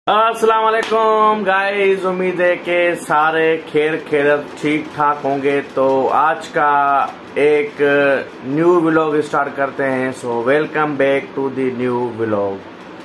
अस्सलाम वालेकुम गाइस, उम्मीद है कि सारे खैर खैरत ठीक ठाक होंगे। तो आज का एक न्यू व्लॉग स्टार्ट करते हैं। So welcome back to the new vlog.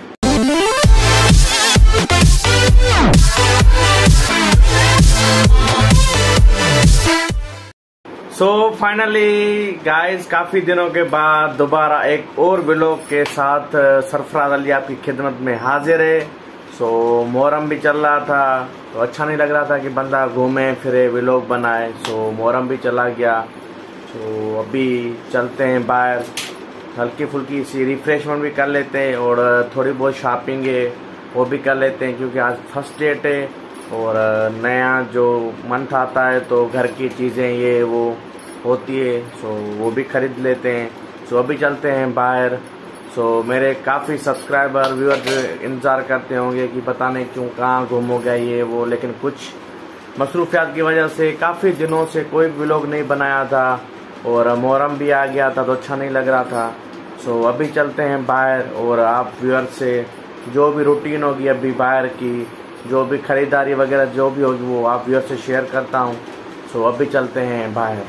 So finally guys, काफी दिनों के बाद दोबारा एक और व्लॉग के साथ सरफराज अली आपकी खिदमत में हाजिर है। सो मोहर्रम भी चल रहा था, तो अच्छा नहीं लग रहा था कि बंदा घूमे फिरे व्लॉग बनाए। सो मोहर्रम भी चला गया। सो अभी चलते हैं बाहर, हल्की फुल्की सी रिफ्रेशमेंट भी कर लेते हैं और थोड़ी बहुत शॉपिंग है वो भी कर लेते हैं, क्योंकि आज फर्स्ट डेट है और नया जो मंथ आता है तो घर की चीज़ें ये वो होती है। सो वो भी खरीद लेते हैं। सो अभी चलते हैं बाहर। सो मेरे काफ़ी सब्सक्राइबर व्यूअर्स इंतज़ार करते होंगे कि पता नहीं क्यों कहाँ घूमोगे ये वो, लेकिन कुछ मसरूफियात की वजह से काफ़ी दिनों से कोई व्लॉग नहीं बनाया था और मुहर्रम भी आ गया था तो अच्छा नहीं लग रहा था। सो अभी चलते हैं बाहर और आप व्यूअर्स से जो भी रूटीन होगी अभी बाहर की, जो भी खरीदारी वगैरह जो भी होगी वो आप व्यूअर्स से शेयर करता हूँ। सो अभी चलते हैं बाहर।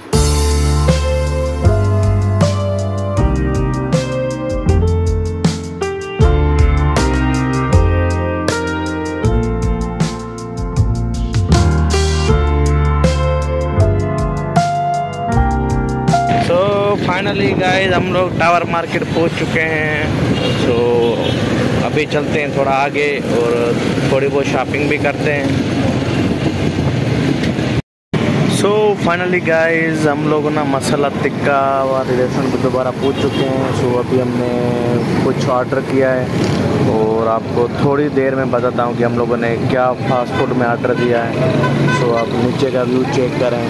फाइनली गाइस, हम लोग टावर मार्केट पहुंच चुके हैं। सो अभी चलते हैं थोड़ा आगे और थोड़ी बहुत शॉपिंग भी करते हैं। सो फाइनली गाइस, हम लोग ना मसाला टिक्का वाले रेस्टोरेंट पे दोबारा पहुंच चुके हैं। सो अभी हमने कुछ ऑर्डर किया है और आपको थोड़ी देर में बताता हूं कि हम लोगों ने क्या फास्ट फूड में ऑर्डर दिया है। सो आप नीचे का व्यू चेक करें।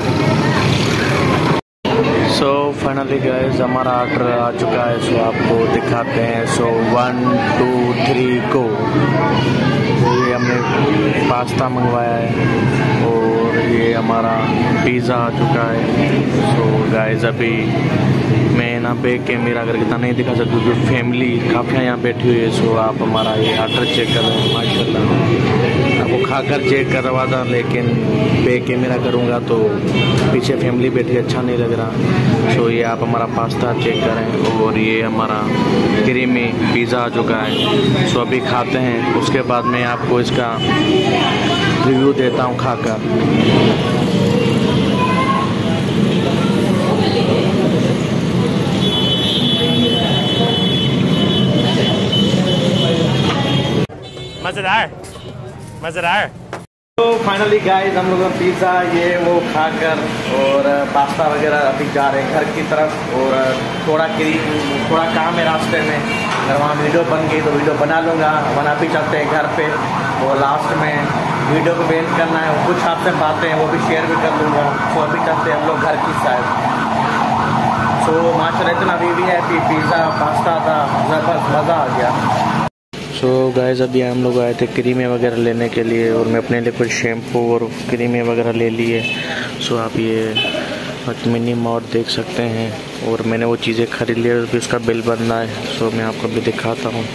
सो फाइनली गाइस, हमारा ऑर्डर आ चुका है। सो आपको दिखाते हैं। सो 1 2 3 गो। ये हमने पास्ता मंगवाया है और ये हमारा पिज़्ज़ा आ चुका है। सो गाइस, अभी मैं ना पे कैमरा करके नहीं दिखा सकता क्योंकि फैमिली काफ़ी यहाँ बैठी हुई है। सो आप हमारा ये ऑर्डर चेक कर रहे हैं। माशाल्लाह आपको खाकर चेक करवा था, लेकिन पे कैमरा करूँगा तो पीछे फैमिली बैठी, अच्छा नहीं लग रहा। सो ये आप हमारा पास्ता चेक करें और ये हमारा क्रीमी पिज़्ज़ा आ चुका है। सो अभी खाते हैं, उसके बाद मैं आपको इसका रिव्यू देता हूँ खाकर। मज़ेदार। तो फाइनली गाइस, हम लोग पिज़्ज़ा ये वो खाकर और पास्ता वगैरह अभी जा रहे हैं घर की तरफ। और थोड़ा काम है रास्ते में, अगर वहाँ वीडियो बन गई तो वीडियो बना लूँगा, वरना भी चलते हैं घर पे। और लास्ट में वीडियो को बेंड करना है, कुछ आपसे बातें हैं वो भी शेयर भी कर लूँगा। तो अभी चलते हैं हम लोग घर की साइड। सो माशाल्लाह इतना VIP पिज़्ज़ा पास्ता था, ज़बरदस्त मज़ा आ गया। सो गाइस, अभी हम लोग आए थे क्रीमें वगैरह लेने के लिए और मैं अपने लिए कुछ शैम्पू और क्रीमें वगैरह ले लिए। सो आप ये मिनी मार्ट देख सकते हैं और मैंने वो चीज़ें खरीद ली, अभी उसका बिल बनना है। सो मैं आपको भी दिखाता हूँ।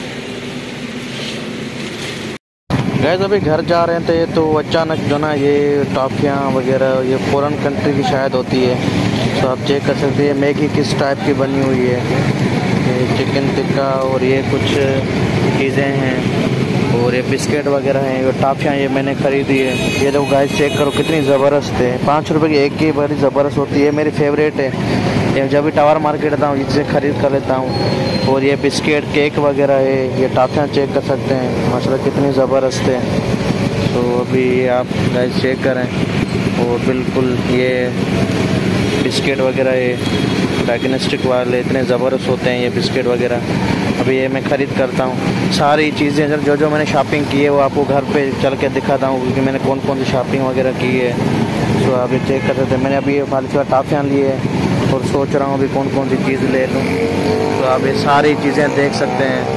गाइस, अभी घर जा रहे थे तो अचानक जो ना ये टॉफ़ियाँ वगैरह ये फ़ॉरेन कंट्री की शायद होती है। तो आप चेक कर सकते हैं मैगी किस टाइप की बनी हुई है। ये चिकन टिक्का और ये कुछ चीज़ें हैं और ये बिस्किट वगैरह हैं। ये टॉफ़ियाँ ये मैंने ख़रीदी है। ये देखो गाइस, चेक करो कितनी ज़बरदस्त है। 5 रुपए की एक की बड़ी ज़बरदस्त होती है, मेरी फेवरेट है। ये जब भी टावर मार्केट आता हूँ इससे ख़रीद कर लेता हूँ। और ये बिस्किट केक वगैरह है, ये टॉफ़ियाँ चेक कर सकते हैं माशाल्लाह कितनी ज़बरदस्त है। तो अभी आप गाइस चेक करें और बिल्कुल ये बिस्किट वगैरह ये डायग्नोस्टिक वाले इतने ज़बरदस्त होते हैं ये बिस्किट वगैरह। अभी ये मैं ख़रीद करता हूँ सारी चीज़ें। जो मैंने शॉपिंग की है वो आपको घर पे चल के दिखाता हूँ, क्योंकि मैंने कौन कौन सी शॉपिंग वगैरह की है। तो आप ये चेक कर सकते हैं। मैंने अभी ये फालतू टॉफ़ियाँ ली है और सोच रहा हूँ अभी कौन कौन सी चीज़ ले लूँ। तो आप ये सारी चीज़ें देख सकते हैं।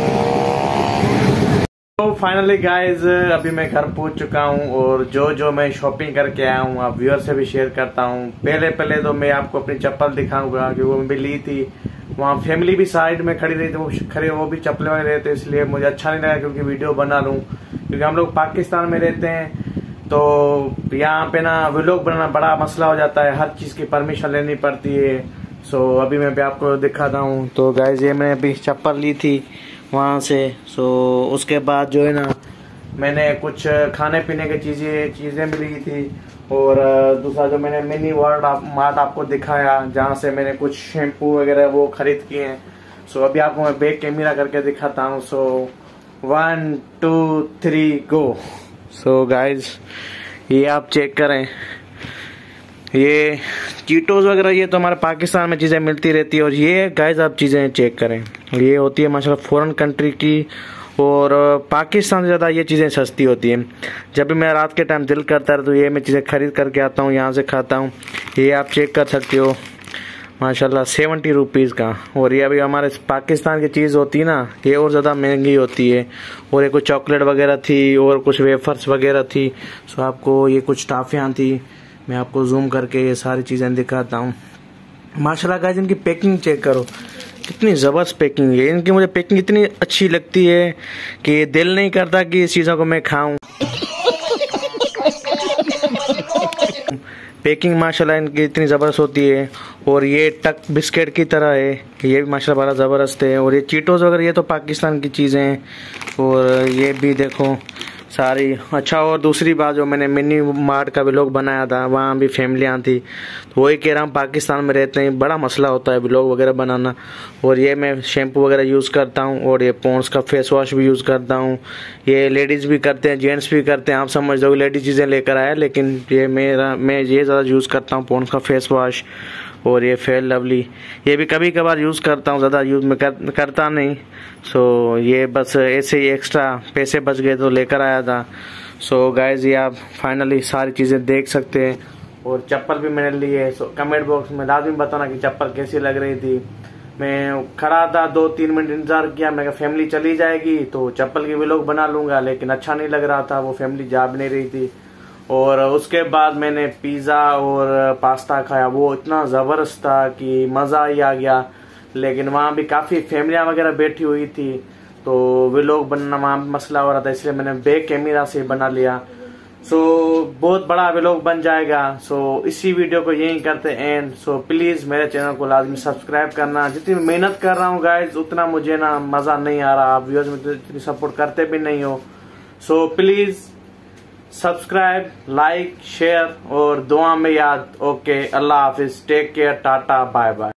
तो फाइनली गाइज, अभी मैं घर पहुंच चुका हूं और जो मैं शॉपिंग करके आया हूं आप व्यूअर से भी शेयर करता हूं। पहले तो मैं आपको अपनी चप्पल दिखाऊंगा, क्योंकि वो भी ली थी वहाँ फैमिली भी साइड में खड़ी रही थी, वो भी चप्पल में रहते, इसलिए मुझे अच्छा नहीं लगा क्योंकि वीडियो बना लूँ, क्योंकि हम लोग पाकिस्तान में रहते हैं तो यहाँ पे ना व्लॉग बनाना बड़ा मसला हो जाता है, हर चीज़ की परमिशन लेनी पड़ती है। सो अभी मैं भी आपको दिखाता हूँ। तो गाइस ये मैंने अभी चप्पल ली थी वहाँ से। सो उसके बाद जो है ना मैंने कुछ खाने पीने की चीज़ें भी ली थी, और दूसरा जो मैंने मिनी मार्ट आपको दिखाया जहाँ से मैंने कुछ शैम्पू वगैरह वो खरीद किए हैं। सो अभी आपको मैं बैक कैमरा करके दिखाता हूँ। सो 1 2 3 गो। सो गाइज ये आप चेक करें, ये चीटोस वगैरह ये तो हमारे पाकिस्तान में चीज़ें मिलती रहती है, और ये गाइज आप चीज़ें चेक करें, ये होती है माशाल्लाह फॉरेन कंट्री की, और पाकिस्तान से ज़्यादा ये चीज़ें सस्ती होती हैं। जब भी मेरा रात के टाइम दिल करता है तो ये मैं चीज़ें खरीद करके आता हूँ, यहाँ से खाता हूँ। ये आप चेक कर सकते हो माशाल्लाह 70 रुपीज़ का। और ये अभी हमारे पाकिस्तान की चीज़ होती है ना, ये और ज़्यादा महंगी होती है। और ये कुछ चॉकलेट वगैरह थी और कुछ वेफर्स वगैरह थी। सो आपको ये कुछ टॉफ़ियाँ थी, मैं आपको जूम करके ये सारी चीज़ें दिखाता हूँ। माशाल्लाह गाइस इनकी पैकिंग चेक करो, कितनी ज़बरदस्त पैकिंग है इनकी। मुझे पैकिंग इतनी अच्छी लगती है कि दिल नहीं करता कि इस चीज़ों को मैं खाऊं। पैकिंग माशाल्लाह इनकी इतनी ज़बरदस्त होती है। और ये टक बिस्किट की तरह है, ये भी माशाल्लाह बड़ा ज़बरदस्त है। और ये चीटोस वगैरह ये तो पाकिस्तान की चीज़ें हैं। और ये भी देखो सारी। अच्छा, और दूसरी बात जो मैंने मिनी मार्ट का व्लॉग बनाया था वहाँ भी फैमिलियाँ थी, तो वही कह रहा हूँ पाकिस्तान में रहते हैं बड़ा मसला होता है व्लॉग वगैरह बनाना। और ये मैं शैम्पू वगैरह यूज़ करता हूँ, और ये पॉन्ड्स का फेस वॉश भी यूज़ करता हूँ। ये लेडीज़ भी करते हैं, जेंट्स भी करते हैं। आप समझ दो लेडीज चीज़ें लेकर आया, लेकिन ये मैं ये ज़्यादा यूज़ करता हूँ, पॉन्ड्स का फेस वॉश। और ये फेयर लवली ये भी कभी कभार यूज़ करता हूँ, ज़्यादा यूज़ में करता नहीं। सो ये बस ऐसे ही एक्स्ट्रा पैसे बच गए तो लेकर आया था। सो गाइज ये आप फाइनली सारी चीज़ें देख सकते हैं। और चप्पल भी मैंने ली है। सो कमेंट बॉक्स में लाजमी बताना कि चप्पल कैसी लग रही थी। मैं खड़ा था 2-3 मिनट इंतजार किया, मैं फैमिली चली जाएगी तो चप्पल की व्लॉग बना लूँगा, लेकिन अच्छा नहीं लग रहा था, वो फैमिली जा भी नहीं रही थी। और उसके बाद मैंने पिज़्ज़ा और पास्ता खाया, वो इतना ज़बरदस्त था कि मज़ा ही आ गया। लेकिन वहाँ भी काफ़ी फैमिलियाँ वगैरह बैठी हुई थी, तो व्लॉग बनना वहाँ मसला हो रहा था, इसलिए मैंने बैक कैमरा से बना लिया। सो बहुत बड़ा व्लॉग बन जाएगा। सो इसी वीडियो को यहीं करते एंड। सो प्लीज़ मेरे चैनल को लाजमी सब्सक्राइब करना। जितनी मेहनत कर रहा हूँ गाइज उतना मुझे ना मज़ा नहीं आ रहा, आप व्यूअर्स में इतनी सपोर्ट करते भी नहीं हो। So please subscribe, like, share और दुआ में याद। ओके, अल्लाह हाफिज, take care, tata, bye bye.